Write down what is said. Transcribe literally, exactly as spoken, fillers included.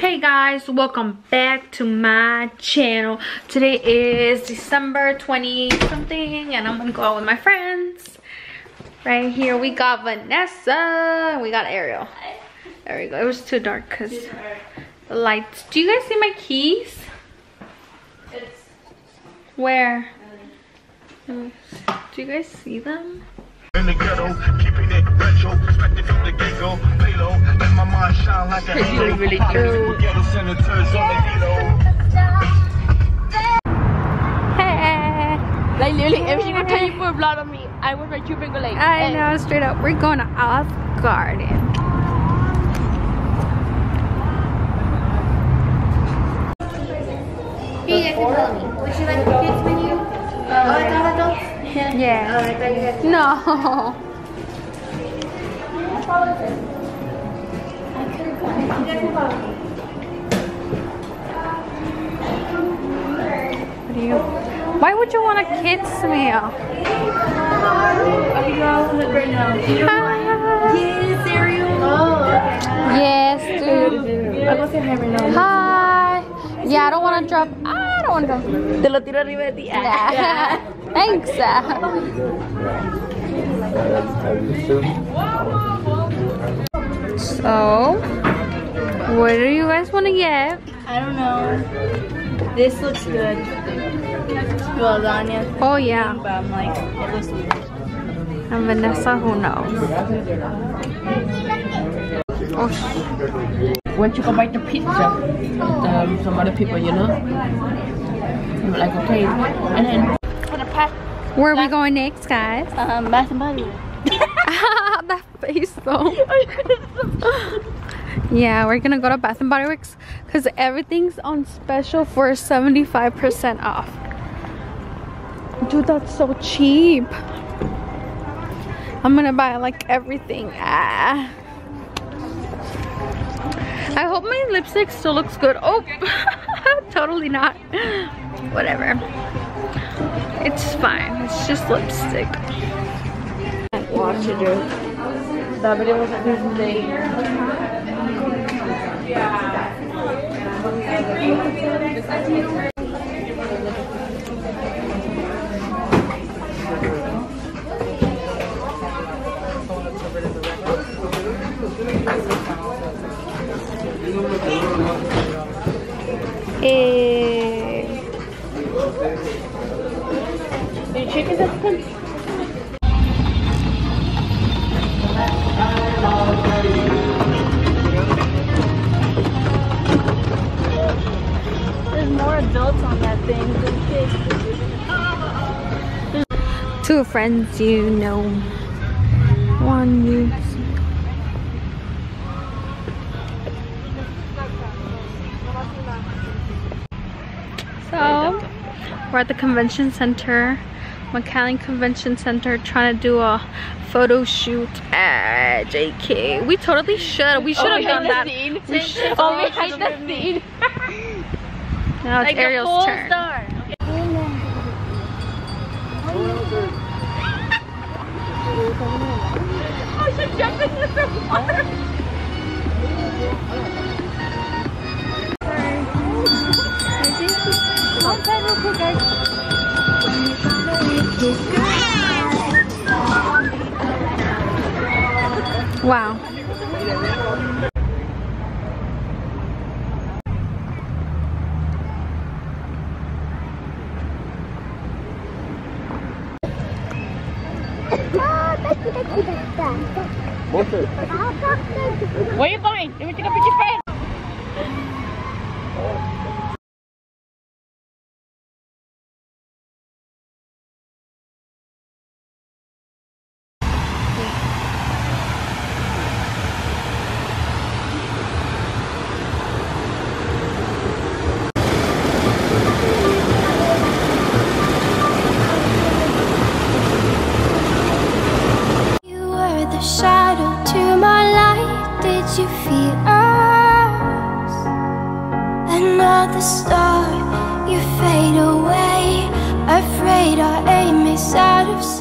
Hey guys, welcome back to my channel. Today is December twentieth something and I'm gonna go out with my friends. Right here we got Vanessa, we got Ariel. There we go. It was too dark because the lights. Do you guys see my keys? It's where? Do you guys see them? In the ghetto, keeping it retro, expected from the get-go, lay low, let my mind shine like a halo. Really do. Ghetto senators on the halo. Hey! Like literally, if she would tell you put blood on me, I would write you finger like. I hey. know, straight up. We're going to Olive Garden. Hey, you guys can tell me. Would you like the kids menu? Oh, I thought adults? Yeah. Oh, I thought you guys. No. What do you? Why would you want a kids meal? Yes, Ariel. Oh, okay. Yes, dude. I'll go say hi right now. Hi. Yeah, I don't want to drop. I don't want to drop. Te lo tiro arriba de ti. Yeah. Thanks. So, what do you guys want to get? I don't know. This looks good. Lasagna. Oh yeah. But I'm like, it looks weird. And Vanessa, who knows? Oh, Went to go buy the pizza with um, some other people, you know? I'm like, okay. And then For the past, where are we going next, guys? um, Bath and Body Works. That face though. Yeah, we're gonna go to Bath and Body Works because everything's on special for seventy-five percent off. Dude, that's so cheap. I'm gonna buy like everything. Ah. I hope my lipstick still looks good. Oh, totally not. Whatever. It's fine. It's just lipstick. watch it, dude. That video was like this day. Hey. The chicken is good. There's more adults on that thing than kids. Two friends you know. One you see. So, we're at the convention center, McAllen Convention Center, trying to do a photo shoot at J K. We totally should. We should have Oh, done that. scene. We should. Oh, behind the scene. Now it's Like Ariel's the whole turn. star. Okay. Oh, she's jumping into the water. One time real quick, guys. Wow. Where are you going? Let me take a picture for you. Shadow to my light, did you feel us? Another star, you fade away. Afraid our aim is out of sight.